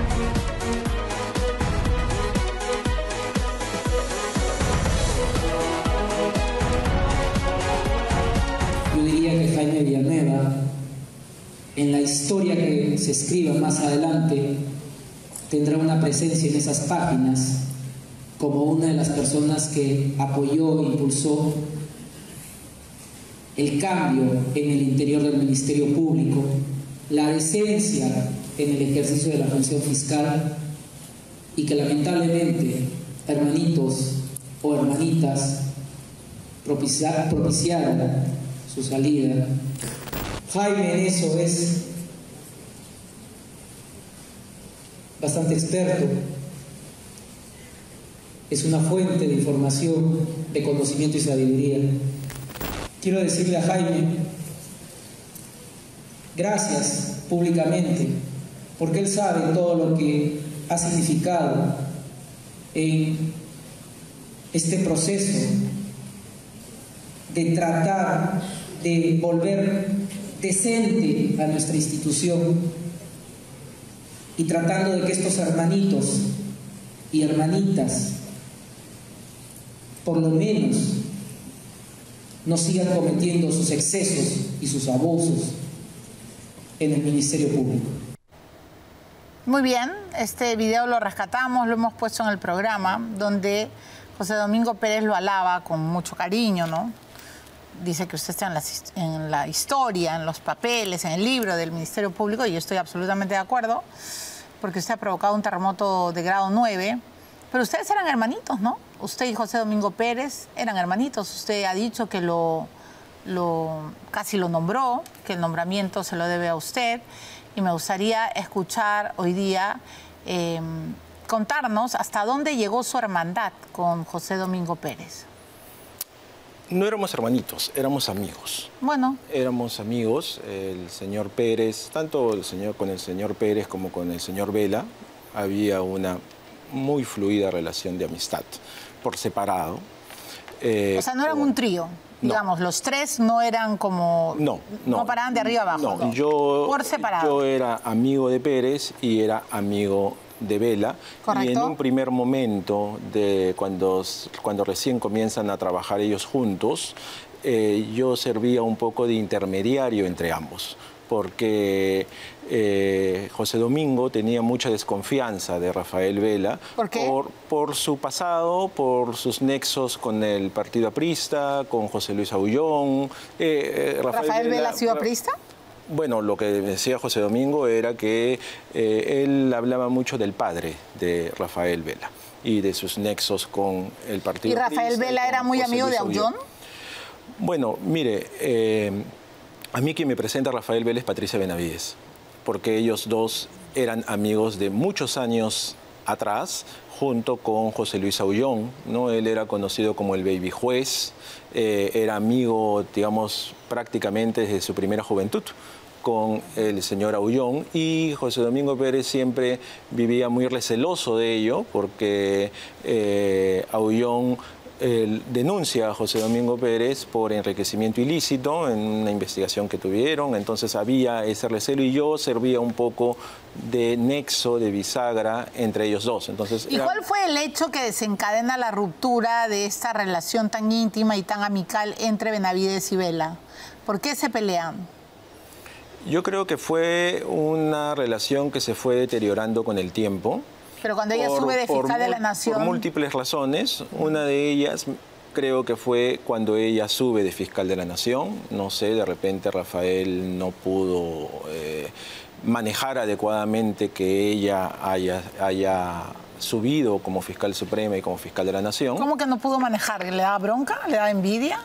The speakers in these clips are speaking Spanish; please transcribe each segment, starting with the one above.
Yo diría que Jaime Villanueva, en la historia que se escriba más adelante, tendrá una presencia en esas páginas como una de las personas que apoyó e impulsó el cambio en el interior del Ministerio Público, la decencia en el ejercicio de la función fiscal, y que lamentablemente hermanitos o hermanitas propiciaron su salida. Jaime en eso es bastante experto, es una fuente de información, de conocimiento y sabiduría. Quiero decirle a Jaime gracias públicamente, porque él sabe todo lo que ha significado en este proceso de tratar de volver decente a nuestra institución y tratando de que estos hermanitos y hermanitas por lo menos no sigan cometiendo sus excesos y sus abusos en el Ministerio Público. Muy bien, este video lo rescatamos, lo hemos puesto en el programa, donde José Domingo Pérez lo alaba con mucho cariño, ¿no? Dice que usted está en la historia, en los papeles, en el libro del Ministerio Público, y yo estoy absolutamente de acuerdo, porque usted ha provocado un terremoto de grado 9, pero ustedes eran hermanitos, ¿no? Usted y José Domingo Pérez eran hermanitos. Usted ha dicho que casi lo nombró, que el nombramiento se lo debe a usted, y me gustaría escuchar hoy día, contarnos hasta dónde llegó su hermandad con José Domingo Pérez. No éramos hermanitos, éramos amigos. Bueno. Éramos amigos. El señor Pérez, tanto con el señor Pérez como con el señor Vela, había una muy fluida relación de amistad, por separado. O sea, no eran un trío, digamos, los tres no eran como... No paraban de arriba abajo. No, por separado. Yo era amigo de Pérez y era amigo de Vela. Correcto. Y en un primer momento, cuando recién comienzan a trabajar ellos juntos, yo servía un poco de intermediario entre ambos, porque José Domingo tenía mucha desconfianza de Rafael Vela. ¿Por qué? Por su pasado, por sus nexos con el partido aprista, con José Luis Aullón. ¿Rafael Vela ha sido aprista? Bueno, lo que decía José Domingo era que él hablaba mucho del padre de Rafael Vela y de sus nexos con el partido aprista. ¿Y Rafael Vela era muy amigo de Aullón? Bueno, mire, a mí quien me presenta a Rafael Vela es Patricia Benavides, porque ellos dos eran amigos de muchos años atrás, junto con José Luis Aullón, ¿no? Él era conocido como el Baby Juez, era amigo, digamos, prácticamente desde su primera juventud con el señor Aullón, y José Domingo Pérez siempre vivía muy receloso de ello, porque Aullón denuncia a José Domingo Pérez por enriquecimiento ilícito en una investigación que tuvieron. Entonces había ese recelo y yo servía un poco de nexo, de bisagra entre ellos dos. Entonces, ¿y cuál fue el hecho que desencadena la ruptura de esta relación tan íntima y tan amical entre Benavides y Vela? ¿Por qué se pelean? Yo creo que fue una relación que se fue deteriorando con el tiempo. Pero cuando ella sube de fiscal de la Nación... Por múltiples razones. Una de ellas creo que fue cuando ella sube de fiscal de la Nación. No sé, de repente Rafael no pudo manejar adecuadamente que ella haya subido como fiscal suprema y como fiscal de la Nación. ¿Cómo que no pudo manejar? ¿Le da bronca? ¿Le da envidia?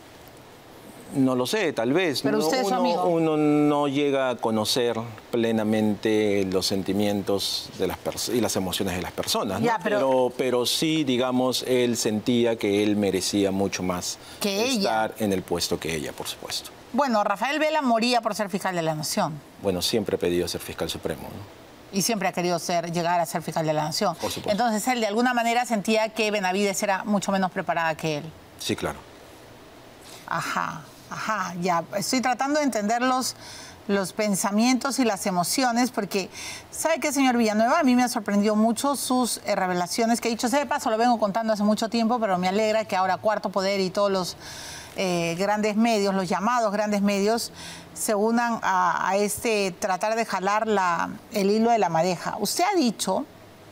No lo sé, tal vez. Pero usted es su amigo. Uno no llega a conocer plenamente los sentimientos de y las emociones de las personas, ¿no? Ya, pero sí, digamos, él sentía que él merecía mucho más que estar en el puesto que ella, por supuesto. Bueno, Rafael Vela moría por ser fiscal de la Nación. Bueno, siempre ha pedido ser fiscal supremo, ¿no? Y siempre ha querido llegar a ser fiscal de la Nación. Por supuesto. Entonces él de alguna manera sentía que Benavides era mucho menos preparada que él. Sí, claro. Ajá, ya. Estoy tratando de entender los los pensamientos y las emociones, porque ¿sabe qué, señor Villanueva? A mí me ha sorprendido mucho sus revelaciones que he dicho, de paso lo vengo contando hace mucho tiempo, pero me alegra que ahora Cuarto Poder y todos los grandes medios, los llamados grandes medios, se unan a este tratar de jalar el hilo de la madeja. Usted ha dicho,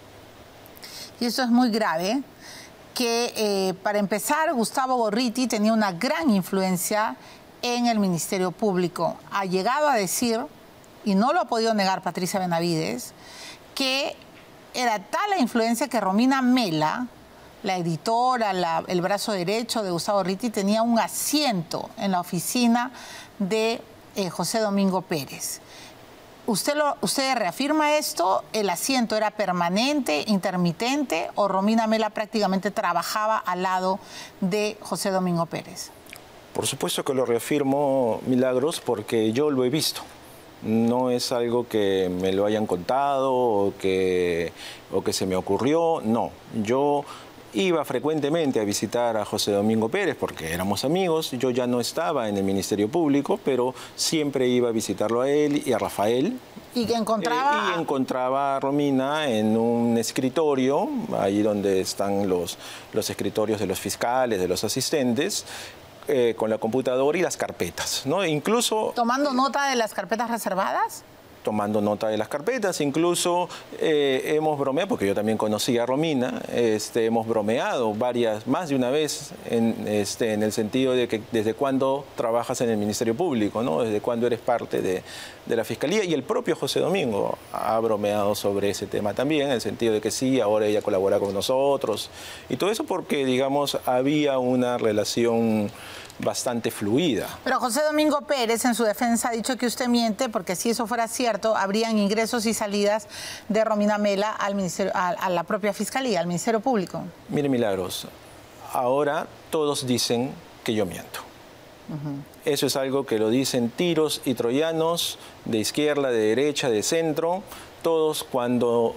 y eso es muy grave, que para empezar Gustavo Gorriti tenía una gran influencia en el Ministerio Público. Ha llegado a decir, y no lo ha podido negar Patricia Benavides, que era tal la influencia que Romina Mela, la editora, el brazo derecho de Gustavo Gorriti, tenía un asiento en la oficina de José Domingo Pérez. ¿Usted reafirma esto? ¿El asiento era permanente, intermitente, o Romina Mela prácticamente trabajaba al lado de José Domingo Pérez? Por supuesto que lo reafirmo, Milagros, porque yo lo he visto. No es algo que me lo hayan contado o que se me ocurrió, no. Yo iba frecuentemente a visitar a José Domingo Pérez porque éramos amigos. Yo ya no estaba en el Ministerio Público, pero siempre iba a visitarlo a él y a Rafael. ¿Y que encontraba? Y encontraba a Romina en un escritorio, ahí donde están los escritorios de los fiscales, de los asistentes, con la computadora y las carpetas, ¿no? Incluso... ¿Tomando nota de las carpetas reservadas? Tomando nota de las carpetas, incluso hemos bromeado, porque yo también conocí a Romina, hemos bromeado más de una vez en el sentido de que desde cuándo trabajas en el Ministerio Público, ¿no? Desde cuándo eres parte de la Fiscalía, y el propio José Domingo ha bromeado sobre ese tema también, en el sentido de que sí, ahora ella colabora con nosotros, y todo eso porque, digamos, había una relación bastante fluida. Pero José Domingo Pérez, en su defensa, ha dicho que usted miente, porque si eso fuera cierto, habrían ingresos y salidas de Romina Mela al ministerio, a la propia Fiscalía, al Ministerio Público. Mire, Milagros, ahora todos dicen que yo miento. Eso es algo que lo dicen tiros y troyanos, de izquierda, de derecha, de centro. Todos cuando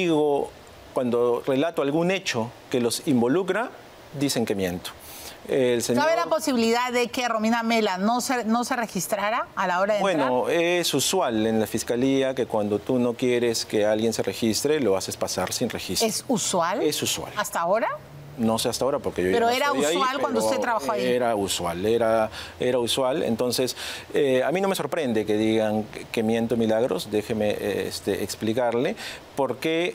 relato algún hecho que los involucra, dicen que miento. ¿Sabe la posibilidad de que Romina Mela no se registrara a la hora de entrar? Bueno, es usual en la Fiscalía que cuando tú no quieres que alguien se registre, lo haces pasar sin registro. ¿Es usual? Es usual. ¿Hasta ahora? No sé hasta ahora porque yo pero ya no era estoy usual ahí, cuando usted trabajó ahí. Era usual. Entonces, a mí no me sorprende que digan que miento, Milagros. Déjeme explicarle. Porque,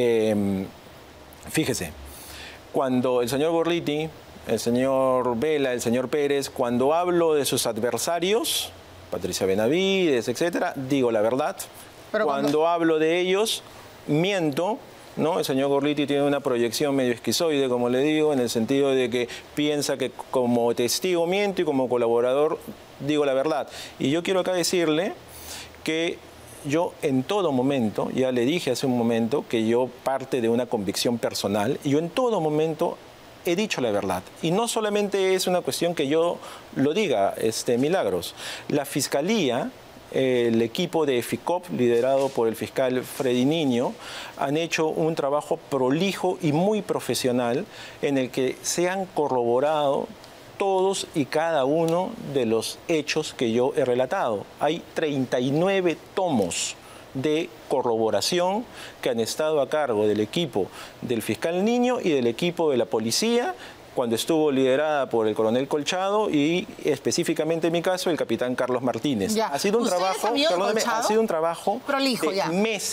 fíjese, cuando el señor Gorriti, el señor Vela, el señor Pérez, cuando hablo de sus adversarios, Patricia Benavides, etcétera, digo la verdad. Pero cuando hablo de ellos, miento, ¿no? El señor Gorriti tiene una proyección medio esquizoide, como le digo, en el sentido de que piensa que como testigo miento y como colaborador digo la verdad. Y yo quiero acá decirle que yo en todo momento, ya le dije hace un momento, que yo parte de una convicción personal, y yo en todo momento he dicho la verdad. Y no solamente es una cuestión que yo lo diga, Milagros. La Fiscalía, el equipo de FICOP, liderado por el fiscal Freddy Niño, han hecho un trabajo prolijo y muy profesional en el que se han corroborado todos y cada uno de los hechos que yo he relatado. Hay 39 tomos de corroboración que han estado a cargo del equipo del fiscal Niño y del equipo de la policía, cuando estuvo liderada por el coronel Colchado y específicamente en mi caso el capitán Carlos Martínez. Ya. Ha sido un trabajo prolijo, de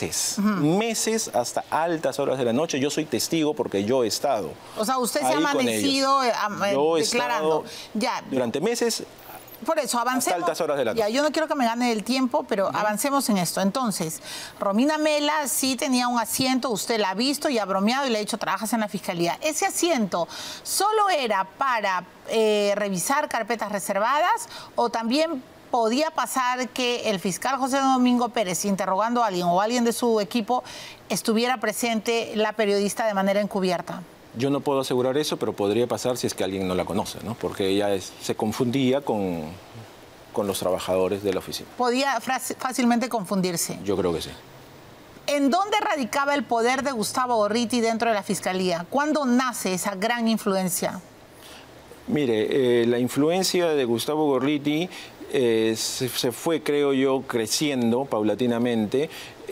meses hasta altas horas de la noche. Yo soy testigo porque yo he estado. O sea, usted se ha amanecido declarando. Ya. Durante meses. Por eso, avancemos. Hasta altas horas de la noche. Ya, yo no quiero que me gane el tiempo, pero avancemos en esto. Entonces, Romina Mela sí tenía un asiento, usted la ha visto y ha bromeado y le ha dicho, trabajas en la Fiscalía. ¿Ese asiento solo era para revisar carpetas reservadas o también podía pasar que el fiscal José Domingo Pérez, interrogando a alguien o alguien de su equipo, estuviera presente la periodista de manera encubierta? Yo no puedo asegurar eso, pero podría pasar si es que alguien no la conoce, ¿no? Porque ella se confundía con los trabajadores de la oficina. Podía fácilmente confundirse. Yo creo que sí. ¿En dónde radicaba el poder de Gustavo Gorriti dentro de la Fiscalía? ¿Cuándo nace esa gran influencia? Mire, la influencia de Gustavo Gorriti se fue, creo yo, creciendo paulatinamente.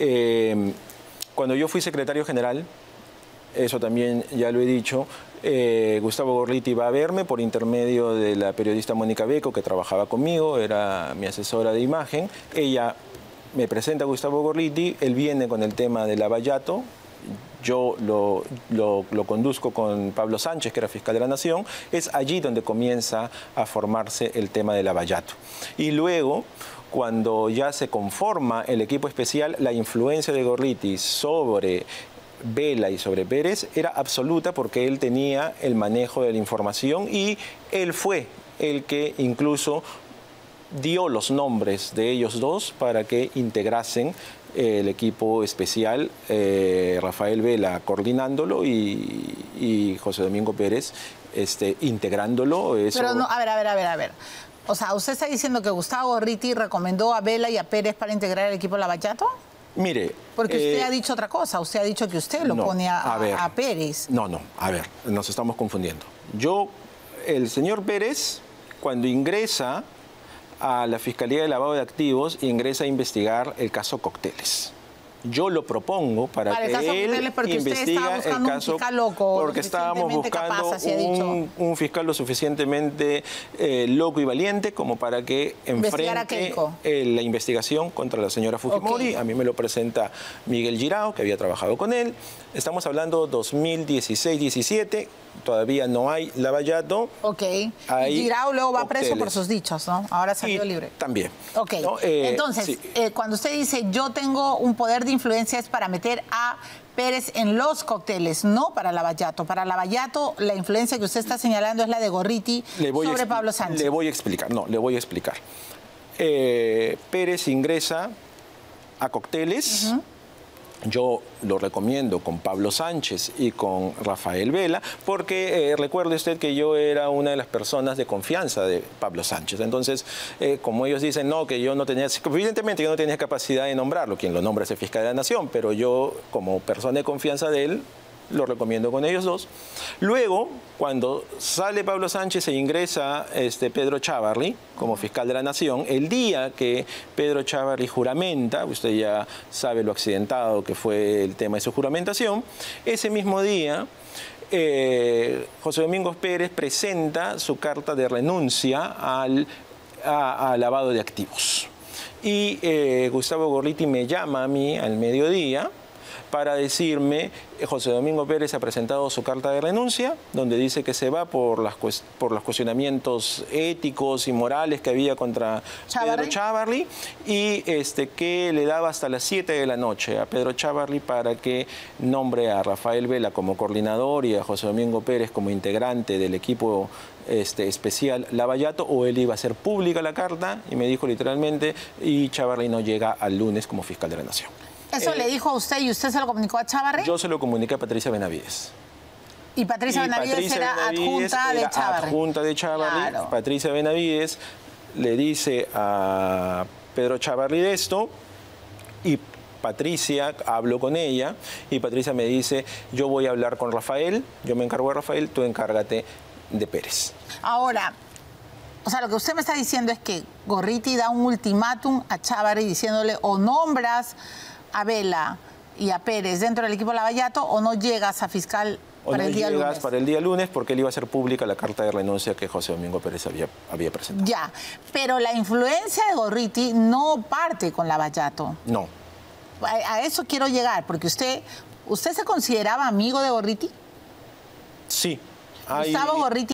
Cuando yo fui secretario general, eso también ya lo he dicho, Gustavo Gorriti va a verme por intermedio de la periodista Mónica Beco, que trabajaba conmigo, era mi asesora de imagen. Ella me presenta a Gustavo Gorriti, él viene con el tema del Lavallato, yo lo conduzco con Pablo Sánchez, que era fiscal de la Nación. Es allí donde comienza a formarse el tema del Lavallato. Y luego, cuando ya se conforma el equipo especial, la influencia de Gorriti sobre Vela y sobre Pérez era absoluta, porque él tenía el manejo de la información y él fue el que incluso dio los nombres de ellos dos para que integrasen el equipo especial, Rafael Vela coordinándolo y José Domingo Pérez integrándolo. Eso... Pero no, a ver. O sea, ¿usted está diciendo que Gustavo Gorriti recomendó a Vela y a Pérez para integrar el equipo Lavallato? Mire... Porque usted ha dicho otra cosa, usted ha dicho que usted lo pone a Pérez. No, a ver, nos estamos confundiendo. El señor Pérez, cuando ingresa a la Fiscalía de Lavado de Activos, ingresa a investigar el caso Cócteles. Yo lo propongo para que él investigue el caso, porque estábamos buscando un fiscal lo suficientemente loco y valiente como para que enfrente la investigación contra la señora Fujimori. Okay. A mí me lo presenta Miguel Girao, que había trabajado con él. Estamos hablando 2016-17, todavía no hay Lavallato. Ok. Girao luego va preso por sus dichos, ¿no? Ahora salió libre. También. Ok. ¿No? Entonces, sí. Cuando usted dice yo tengo un poder de influencia, es para meter a Pérez en los cócteles, no para Lavallato. Para Lavallato, la influencia que usted está señalando es la de Gorriti sobre Pablo Sánchez. Le voy a explicar. Pérez ingresa a Cócteles. Yo lo recomiendo con Pablo Sánchez y con Rafael Vela, porque recuerde usted que yo era una de las personas de confianza de Pablo Sánchez. Entonces, como ellos dicen, no, que yo no tenía, evidentemente yo no tenía capacidad de nombrarlo, quien lo nombra es el fiscal de la Nación, pero yo, como persona de confianza de él, lo recomiendo con ellos dos. Luego, cuando sale Pablo Sánchez e ingresa Pedro Chávarri como fiscal de la Nación, el día que Pedro Chávarri juramenta, usted ya sabe lo accidentado que fue el tema de su juramentación, ese mismo día José Domingo Pérez presenta su carta de renuncia al lavado de activos. Y Gustavo Gorriti me llama a mí al mediodía para decirme, José Domingo Pérez ha presentado su carta de renuncia, donde dice que se va por los cuestionamientos éticos y morales que había contra Pedro Chávarri, y que le daba hasta las 7 de la noche a Pedro Chávarri para que nombre a Rafael Vela como coordinador y a José Domingo Pérez como integrante del equipo especial Lavallato, o él iba a hacer pública la carta, y me dijo literalmente, y Chávarri no llega al lunes como fiscal de la Nación. ¿Eso le dijo a usted y usted se lo comunicó a Chávarri? Yo se lo comuniqué a Patricia Benavides. ¿Y Patricia Benavides era adjunta de Chávarri? Adjunta de Chávarri. Claro. Patricia Benavides le dice a Pedro Chávarri de esto, y Patricia, hablo con ella, y Patricia me dice, yo voy a hablar con Rafael, yo me encargo de Rafael, tú encárgate de Pérez. Ahora, o sea, lo que usted me está diciendo es que Gorriti da un ultimátum a Chávarri diciéndole o nombras a Vela y a Pérez dentro del equipo Lavallato o no llegas a fiscal para el día lunes. O no llegas para el día lunes, porque él iba a hacer pública la carta de renuncia que José Domingo Pérez había presentado. Ya, pero la influencia de Gorriti no parte con Lavallato. No. A eso quiero llegar, porque ¿usted se consideraba amigo de Gorriti? Sí. Gustavo Gorriti